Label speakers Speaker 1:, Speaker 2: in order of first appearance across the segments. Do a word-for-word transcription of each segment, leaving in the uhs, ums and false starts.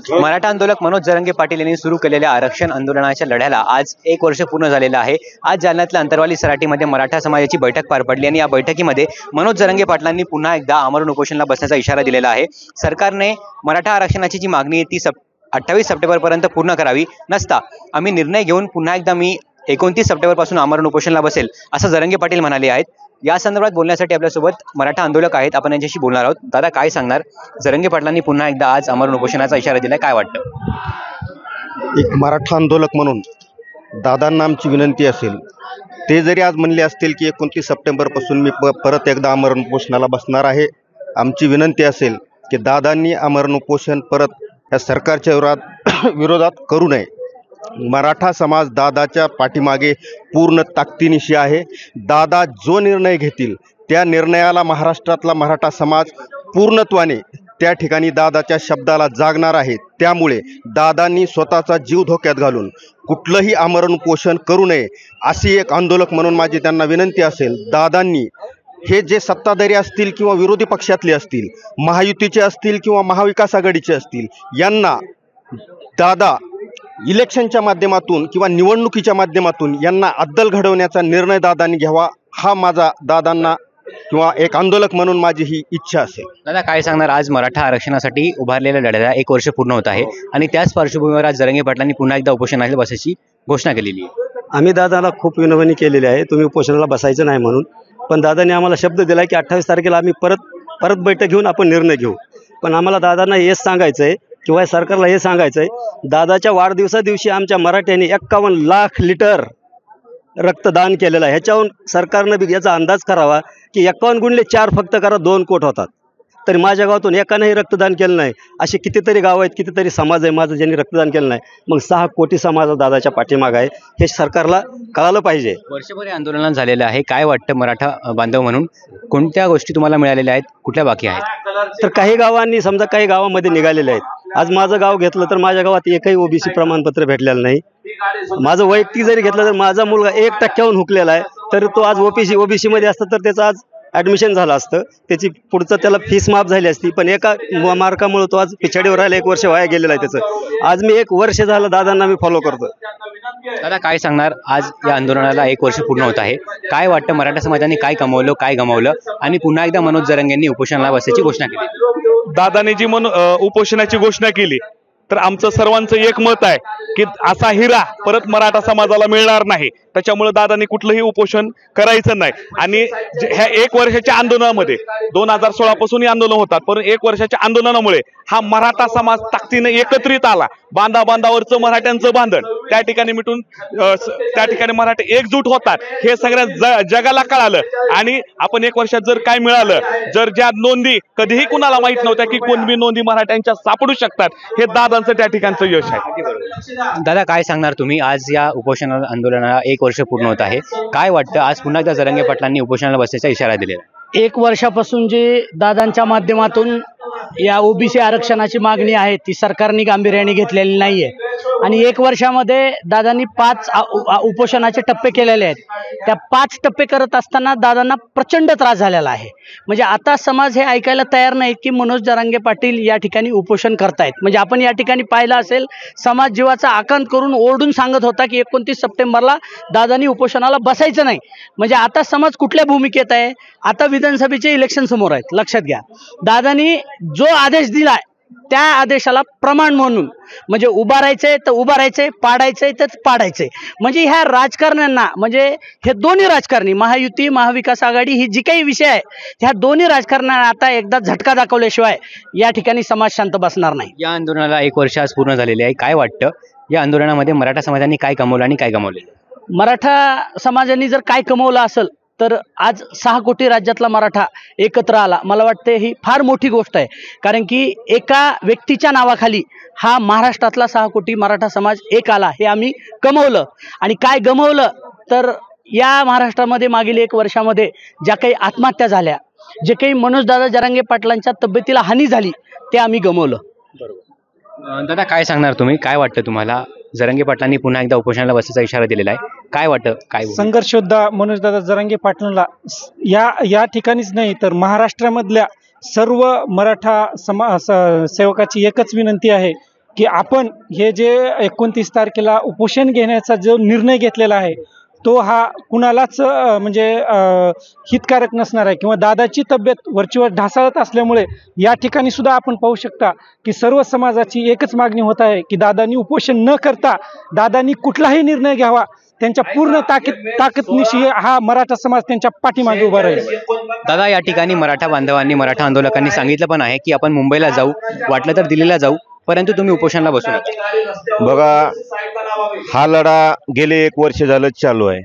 Speaker 1: मराठा आंदोलक मनोज जरांगे पाटील यांनी सुरू केलेल्या आरक्षण आंदोलनाच्या लढ्याला आज एक वर्ष पूर्ण झालेलं आहे। आज जालन्यातल्या अंतरवाली सराटीमध्ये मराठा समाजाची बैठक पार पडली आणि या बैठकीमध्ये मनोज जरांगे पाटलांनी पुन्हा एकदा आमरण उपोषणाला बसण्याचा इशारा दिलेला आहे। सरकारने मराठा आरक्षणाची जी मागणी आहे ती सप अठ्ठावीस सप्टेंबर पर्यंत पूर्ण करावी, नसता आम्ही निर्णय घेऊन पुन्हा एकदा मी एकोणतीस सप्टेंबर पासून आमरण उपोषणाला बसेल असं जरांगे पाटील म्हणाले आहेत। या संदर्भात बोलण्यासाठी आपल्यासोबत मराठा आंदोलक आहेत, आपण यांच्याशी बोलणार आहोत। दादा, काय सांगणार? जरांगे पाटलांनी पुन्हा एकदा आज आमरण उपोषणाचा इशारा दिलाय, काय वाटतं?
Speaker 2: एक मराठा आंदोलक म्हणून दादांना आमची विनंती असेल, ते जरी आज म्हणले असतील की एकोणतीस सप्टेंबर पासून मी प परत एकदा आमरण उपोषणाला बसणार आहे, आमची विनंती असेल की दादांनी आमरण उपोषण परत या सरकारच्या विरोधात विरोधात करू नये। मराठा समाज दादाच्या पाठीमागे पूर्ण ताकदीनिशी आहे। दादा जो निर्णय घेतील त्या निर्णयाला महाराष्ट्रातला मराठा समाज पूर्णत्वाने त्या ठिकाणी दादाच्या शब्दाला जागणार आहे। त्यामुळे दादांनी स्वतःचा जीव धोक्यात घालून कुठलंही आमरण उपोषण करू नये अशी एक आंदोलक म्हणून माझी त्यांना विनंती असेल। दादांनी हे जे सत्ताधारी असतील किंवा विरोधी पक्षातले असतील, महायुतीचे असतील किंवा महाविकास आघाडीचे असतील, यांना दादा इलेक्शनच्या माध्यमातून किंवा निवडणुकीच्या माध्यमातून यांना अद्दल घडवण्याचा निर्णय दादांनी घ्यावा, हा माझा दादांना किंवा एक आंदोलक म्हणून माझी ही इच्छा असेल।
Speaker 1: दादा, काय सांगणार? आज मराठा आरक्षणासाठी उभारलेल्या लढ्याला एक वर्ष पूर्ण होत आहे आणि त्याच पार्श्वभूमीवर आज जरांगे पाटलांनी पुन्हा एकदा उपोषणाला बसायची घोषणा केलेली आहे।
Speaker 3: आम्ही दादाला खूप विनवणी केलेली आहे, तुम्ही उपोषणाला बसायचं नाही म्हणून, पण दादांनी आम्हाला शब्द दिला की अठ्ठावीस तारखेला आम्ही परत परत बैठक घेऊन आपण निर्णय घेऊ। पण आम्हाला दादांना हेच सांगायचं आहे किंवा सरकारला हे सांगायचं आहे, दादाच्या वाढदिवसा दिवशी आमच्या मराठ्यांनी एक्कावन्न लाख लिटर रक्तदान केलेलं आहे। ह्याच्याहून सरकारनं बी याचा अंदाज करावा की एक्कावन्न गुणले चार फक्त करा दोन कोट होतात, तरी माझ्या गावातून एकानंही रक्तदान केलं नाही। असे कितीतरी गाव आहेत, कितीतरी समाज आहे माझं ज्यांनी रक्तदान केलं नाही, मग सहा कोटी समाज दादाच्या पाठीमाग आहे, हे सरकारला कळालं पाहिजे।
Speaker 1: वर्षभर आंदोलन झालेलं आहे, काय वाटतं मराठा बांधव म्हणून कोणत्या गोष्टी तुम्हाला मिळालेल्या आहेत, कुठल्या बाकी आहेत?
Speaker 3: तर काही गावांनी समजा काही गावामध्ये निघालेले आहेत। आज माझं गाव घेतलं तर माझ्या गावात एकही ओबीसी प्रमाणपत्र भेटलेलं नाही। माझं वैयक्तिक जरी घेतलं तर माझा मुलगा एक टक्क्याहून हुकलेला आहे, तर तो आज ओबीसी ओबीसी मध्ये असतं तर त्याचं आज ॲडमिशन झालं असतं, त्याची पुढचं त्याला फीस माफ झाली असती, पण एका मार्कामुळे तो आज पिछाडीवर राहिला, एक वर्ष वाया गेलेलं आहे त्याचं। आज मी एक वर्ष झालं दादांना मी फॉलो करतो।
Speaker 1: दादा, काय सांगणार? आज या आंदोलनाला एक वर्ष पूर्ण होत आहे, काय वाटतं मराठा समाजाने काय कमवलं, काय गमावलं आणि पुन्हा एकदा मनोज जरांगेंनी उपोषणाला बसायची घोषणा केली?
Speaker 4: दादाने जी मन उपोषणाची घोषणा केली तर आमचं सर्वांचं एक मत आहे की असा हिरा परत मराठा समाजाला मिळणार नाही, त्याच्यामुळे दादांनी कुठलंही उपोषण करायचं नाही। आणि ह्या एक वर्षाच्या आंदोलनामध्ये दोन हजार सोळा पासून आंदोलन होतात, पण एक वर्षाच्या आंदोलनामुळे हा मराठा समाज ताकदीने एकत्रित आला। बांधा बांधावरचं मराठ्यांचं बांधण त्या ठिकाणी मिटून त्या ठिकाणी मराठे एकजूट होतात हे सगळ्या जगाला कळालं। आणि आपण एक वर्षात जर काय मिळालं, जर ज्या नोंदी कधीही कुणाला माहित नव्हत्या की कोणबी नोंदी मराठ्यांच्या सापडू शकतात, हे दादांचं त्या ठिकाणचं यश आहे।
Speaker 1: दादा, काय सांगणार तुम्ही? आज या उपोषणा आंदोलनाला एक वर्ष पूर्ण होत आहे, काय वाटतं? आज पुन्हा एकदा जरांगे पाटलांनी उपोषणाला बसायचा इशारा दिलेला आहे।
Speaker 5: एक वर्षापासून जे दादांच्या माध्यमातून या ओबीसी आरक्षणाची मागणी आहे ती सरकारने गांभीर्याने घेतलेली नाहीये आणि एक वर्षामध्ये दादांनी पाच उपोषणाचे टप्पे केलेले आहेत। त्या पाच टप्पे करत असताना दादांना प्रचंड त्रास झालेला आहे। म्हणजे आता समाज हे ऐकायला तयार नाहीत की मनोज जरांगे पाटील या ठिकाणी उपोषण करतायत। म्हणजे आपण या ठिकाणी पाहिलं असेल, समाज जीवाचा आकांत करून ओरडून सांगत होता की एकोणतीस सप्टेंबरला दादांनी उपोषणाला बसायचं नाही। म्हणजे आता समाज कुठल्या भूमिकेत आहे? आता विधानसभेचे इलेक्शन समोर आहेत, लक्षात घ्या। दादांनी जो आदेश दिलाय त्या आदेशाला प्रमाण म्हणून म्हणजे उभारायचंय तर उभारायचंय, पाडायचंय तर पाडायचंय। म्हणजे ह्या राजकारण्यांना, म्हणजे हे दोन्ही राजकारणी महायुती महाविकास आघाडी ही जी काही विषय आहे, ह्या दोन्ही राजकारण्यांना आता एकदा झटका दाखवल्याशिवाय या ठिकाणी समाज शांत बसणार नाही।
Speaker 1: या आंदोलनाला एक वर्ष आज पूर्ण झालेले आहे, काय वाटतं या आंदोलनामध्ये मराठा समाजाने काय कमवलं आणि काय गमावले?
Speaker 5: मराठा समाजाने जर काय कमवलं असेल तर आज सहा कोटी राज्यातला मराठा एकत्र आला, मला वाटते ही फार मोठी गोष्ट आहे। कारण की एका व्यक्तीच्या नावाखाली हा महाराष्ट्रातला सहा कोटी मराठा समाज एक आला, हे आम्ही कमवलं। आणि काय गमवलं तर या महाराष्ट्रामध्ये मागील एक वर्षामध्ये ज्या काही आत्महत्या झाल्या, जे काही मनोजदादा जरांगे पाटलांच्या तब्येतीला हानी झाली, ते आम्ही गमवलं।
Speaker 1: बरोबर। दादा, काय सांगणार तुम्ही? काय वाटतं तुम्हाला? जरांगे पाटलांनी पुन्हा एकदा उपोषणाला बसायचा इशारा दिलेला आहे, काय वाटतं? काय
Speaker 6: संघर्ष योद्धा मनोजदादा जरांगे पाटलांना या या ठिकाणीच नाही तर महाराष्ट्रामधल्या सर्व मराठा समा सेवकाची एकच विनंती आहे की आपण हे जे एकोणतीस तारखेला उपोषण घेण्याचा जो निर्णय घेतलेला आहे तो हा कुणालाच अ, म्हणजे अ, हितकारक नसणार आहे किंवा दादाची तब्येत वरचीवर ढासळत असल्यामुळे या ठिकाणी सुद्धा आपण पाहू शकता की सर्व समाजाची एकच मागणी होत आहे की दादांनी उपोषण न करता दादांनी कुठलाही निर्णय घ्यावा. त्यांच्या पूर्ण ताकद ताकदनिशी हा मराठा समाज त्यांच्या पाठीमागे उभा राहील.
Speaker 1: दादा, या ठिकाणी मराठा बांधवांनी, मराठा आंदोलकांनी सांगितलं पण आहे की आपण मुंबईला जाऊ, वाटलं तर दिल्लीला जाऊ, परंतु तुम्ही उपोषणाला बसू नका.
Speaker 2: बघा, हा लढा गेले एक वर्ष झालं चालू आहे.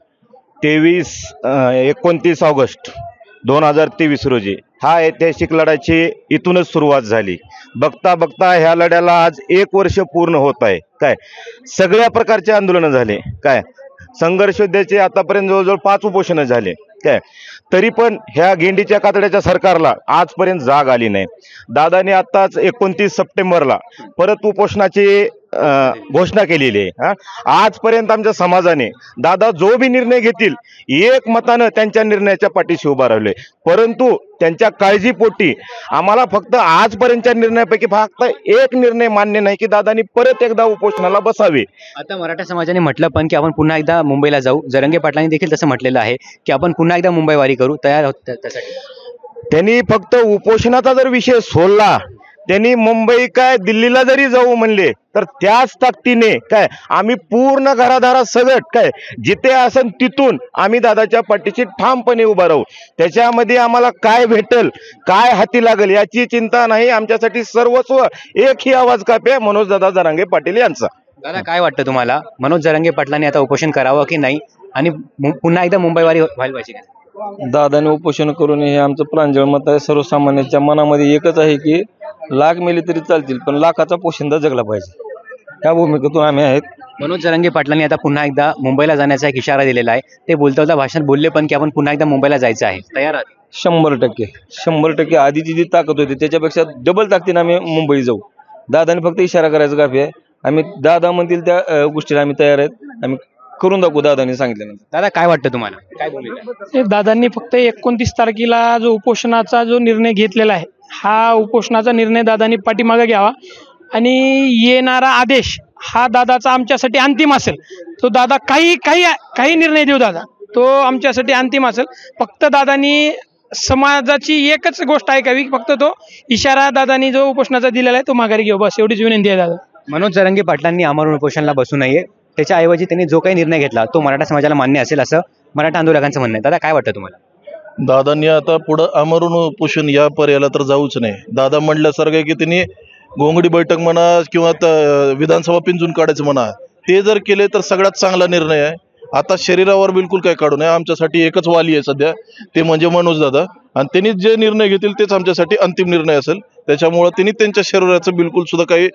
Speaker 2: तेवीस एकोणतीस ऑगस्ट दोन हजार तेवीस रोजी हा ऐतिहासिक लढ्याची इथूनच सुरुवात झाली. बघता बघता ह्या लढ्याला आज एक वर्ष पूर्ण होत आहे. काय सगळ्या प्रकारचे आंदोलनं झाले, काय संघर्ष योद्ध्याचे आतापर्यंत जवळजवळ पाच उपोषणं झाले. काय तरी पण ह्या गेंडीच्या कातड्याच्या सरकारला आजपर्यंत जाग आली नाही. दादाने आत्ताच एकोणतीस सप्टेंबरला परत उपोषणाची घोषणा केलेली आहे. हा आजपर्यंत आमच्या समाजाने दादा जो बी निर्णय घेतील एक मतानं त्यांच्या निर्णयाच्या पाठीशी उभा राहिलोय. परंतु त्यांच्या काळजीपोटी आम्हाला फक्त आजपर्यंतच्या निर्णयापैकी फक्त एक निर्णय मान्य नाही की दादानी परत एकदा उपोषणाला बसावे.
Speaker 1: आता मराठा समाजाने म्हटलं पण की आपण पुन्हा एकदा मुंबईला जाऊ. जरंगे पाटलांनी देखील तसं म्हटलेलं आहे की आपण पुन्हा एकदा मुंबई वारी करू, तयार आहोत त्या- त्यासाठी.
Speaker 2: त्यांनी फक्त उपोषणाचा जर विषय सोडला, त्यांनी मुंबई काय दिल्लीला जरी जाऊ म्हणले तर त्याच ताकदीने काय आम्ही पूर्ण घरादारा सगट काय जिथे असेल तिथून आम्ही दादाच्या पाठीशी ठामपणे उभा राहू. त्याच्यामध्ये आम्हाला काय भेटल, काय हाती लागेल याची चिंता नाही. आमच्यासाठी सर्वस्व एक ही आवाज कापे मनोज दादा जरांगे पाटील यांचा.
Speaker 1: दादा, काय वाटतं तुम्हाला, मनोज जरांगे पाटलांनी आता उपोषण करावं की नाही, आणि मु- पुन्हा एकदा मुंबई वारी व्हायला पाहिजे का?
Speaker 7: दादाने उपोषण करून हे आमचं प्रांजळ मत आहे. सर्वसामान्यांच्या मनामध्ये एकच आहे की लाख मेले तरी चालतील पण लाखाचा पोशिंदा जगला पाहिजे. या भूमिकेतून आम्ही आहेत.
Speaker 1: मनोज जरांगे पाटलांनी आता पुन्हा एकदा मुंबईला जाण्याचा एक इशारा दिलेला आहे. ते बोलता बोलता भाषण बोलले पण की आपण पुन्हा एकदा मुंबईला जायचं आहे. तयार आहात?
Speaker 7: शंभर टक्के शंभर टक्के आधीची जी ताकद होती त्याच्यापेक्षा डबल ताकदीने आम्ही मुंबई जाऊ. दादाने फक्त इशारा करायचा काफी आहे. आम्ही दादा म्हणतील त्या अ, गोष्टीला आम्ही तयार आहेत. आम्ही करून दाखवू दादाने सांगितल्यानंतर.
Speaker 1: दादा, काय वाटतं तुम्हाला, काय बोलले?
Speaker 8: ते दादांनी फक्त एकोणतीस तारखेला जो उपोषणाचा जो निर्णय घेतलेला आहे हा उपोषणाचा निर्णय दादांनी पाठीमागे घ्यावा आणि येणारा आदेश हा दादाचा आमच्यासाठी अंतिम असेल. तो दादा काही काही काही निर्णय देऊ दादा, तो आमच्यासाठी अंतिम असेल. फक्त दादांनी समाजाची एकच गोष्ट ऐकावी, फक्त तो इशारा दादांनी जो उपोषणाचा दिलेला आहे तो माघारी घेऊ, बस एवढीच विनंती आहे दादा.
Speaker 1: मनोज जरांगे पाटलांनी आमरण उपोषणाला बसू नये, त्याच्याऐवजी त्यांनी जो काही निर्णय घेतला तो मराठा समाजाला मान्य असेल असं मराठा आंदोलकांचं म्हणणं आहे. दादा, काय वाटतं तुम्हाला?
Speaker 9: दादांनी आता पुढं आमरण उपोषण या पर्यायाला तर जाऊच नाही. दादा म्हटल्यासारखं आहे की त्यांनी घोंगडी बैठक म्हणा किंवा त- विधानसभा पिंजून काढायचं म्हणा, ते जर केले तर सगळ्यात चांगला निर्णय आहे. आता शरीरावर बिलकुल काय काढू नये. आमच्यासाठी एकच वाली आहे सध्या, ते म्हणजे मनोज दादा, आणि त्यांनी जे निर्णय घेतील तेच आमच्यासाठी अंतिम निर्णय असेल. त्याच्यामुळे त्यांनी त्यांच्या शरीराचं बिलकुल सुद्धा काही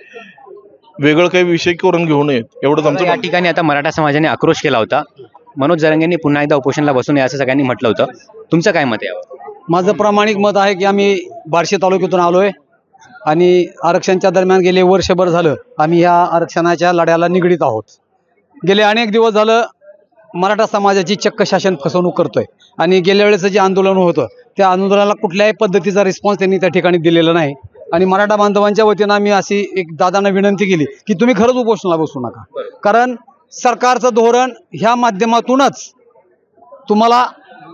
Speaker 9: वेगळं काही विषय करून घेऊ नयेत एवढंच आमचं
Speaker 1: या
Speaker 9: म्हणणं.
Speaker 1: ठिकाणी आता मराठा समाजाने आक्रोश केला होता. मनोज जरांगेंनी पुन्हा एकदा उपोषणाला बसू नये असं सगळ्यांनी म्हटलं होतं. तुमचं काय मत आहे यावर?
Speaker 10: माझं प्रामाणिक मत आहे की आम्ही बार्शी तालुक्यातून आलोय आणि आरक्षणाच्या दरम्यान गेले वर्षभर झालं आम्ही या आरक्षणाच्या लढ्याला निगडीत आहोत. गेले अनेक दिवस झालं मराठा समाजाची चक्क शासन फसवणूक करतोय आणि गेल्या वेळेचं जे आंदोलन होतं त्या आंदोलनाला कुठल्याही पद्धतीचा रिस्पॉन्स त्यांनी त्या ठिकाणी दिलेला नाही. आणि मराठा बांधवांच्या वतीनं आम्ही अशी एक दादांना विनंती केली की तुम्ही खरंच उपोषणाला बसू नका, कारण सरकारचं धोरण ह्या माध्यमातूनच तुम्हाला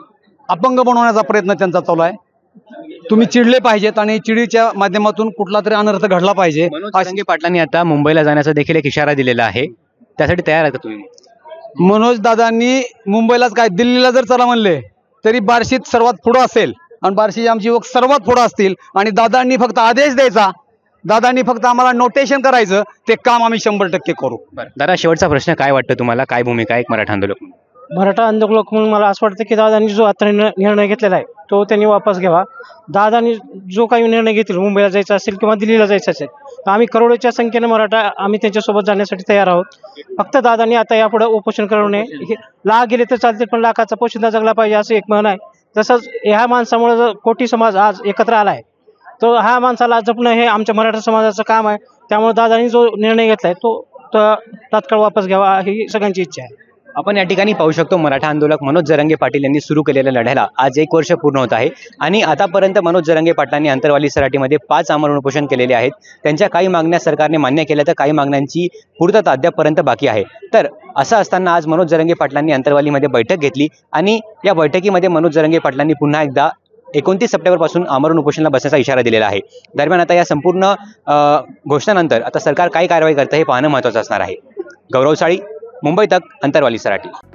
Speaker 10: अपंग बनवण्याचा प्रयत्न त्यांचा चालू आहे. तुम्ही चिडले पाहिजेत आणि चिडीच्या माध्यमातून कुठला तरी अनर्थ घडला पाहिजे.
Speaker 1: मनोज जरांगे पाटलांनी आता मुंबईला जाण्याचा देखील एक इशारा दिलेला आहे. त्यासाठी तयार आहे का तुम्ही?
Speaker 10: मनोज दादांनी मुंबईलाच काय दिल्लीला जर चला म्हणले तरी बार्शीत सर्वात पुढं असेल आणि बार्शी आमची युवक सर्वात पुढं असतील आणि दादांनी फक्त आदेश द्यायचा, दादांनी फक्त आम्हाला नोटेशन करायचं, ते काम आम्ही शंभर टक्के करू.
Speaker 1: दादा, शेवटचा प्रश्न, काय वाटतं तुम्हाला, काय भूमिका आहे एक मराठा आंदोलक म्हणून?
Speaker 8: मराठा आंदोलक म्हणून मला असं वाटतं की दादांनी जो आता निर्णय निर्णय घेतलेला आहे तो त्यांनी वापस घ्यावा. दादांनी जो काही निर्णय घेतील, मुंबईला जायचं असेल किंवा दिल्लीला जायचं असेल, आम्ही करोडोच्या संख्येने मराठा आम्ही त्यांच्यासोबत जाण्यासाठी तयार आहोत. फक्त दादांनी आता यापुढे उपोषण करू नये. हे लाख गेले तर चालतील पण लाखाचा पोशिंदा जगला पाहिजे असं एक म्हण आहे. तसंच ह्या माणसामुळे जर कोटी समाज आज एकत्र आला आहे तो ह्या माणसाला जपणं हे आमच्या मराठा समाजाचं काम आहे. त्यामुळे दादांनी जो निर्णय घेतलाय तो तो तात्काळ वापस घ्यावा ही सगळ्यांची इच्छा आहे.
Speaker 1: आपण या ठिकाणी पाहू शकतो मराठा आंदोलक मनोज जरांगे पाटील यांनी सुरू केलेल्या लढ्याला आज एक वर्ष पूर्ण होत आहे आणि आतापर्यंत मनोज जरांगे पाटलांनी अंतरवाली सराटीमध्ये पाच आमरण उपोषण केलेले आहेत। त्यांच्या काही मागण्या सरकारने मान्य केल्या तर काही मागण्यांची पूर्तता अद्यापपर्यंत बाकी आहे। तर असं असताना आज मनोज जरांगे पाटलांनी अंतरवालीमध्ये बैठक घेतली आणि या बैठकीमध्ये मनोज जरांगे पाटलांनी पुन्हा एकदा एकोणतीस सप्टेंबरपासून आमरण उपोषणाला बसण्याचा इशारा दिलेला आहे। दरम्यान आता या संपूर्ण घोषणानंतर आता सरकार काय कारवाई करतं हे पाहणं महत्त्वाचं असणार आहे। गौरव साळी, मुंबई तक, अंतरवाली सराटी।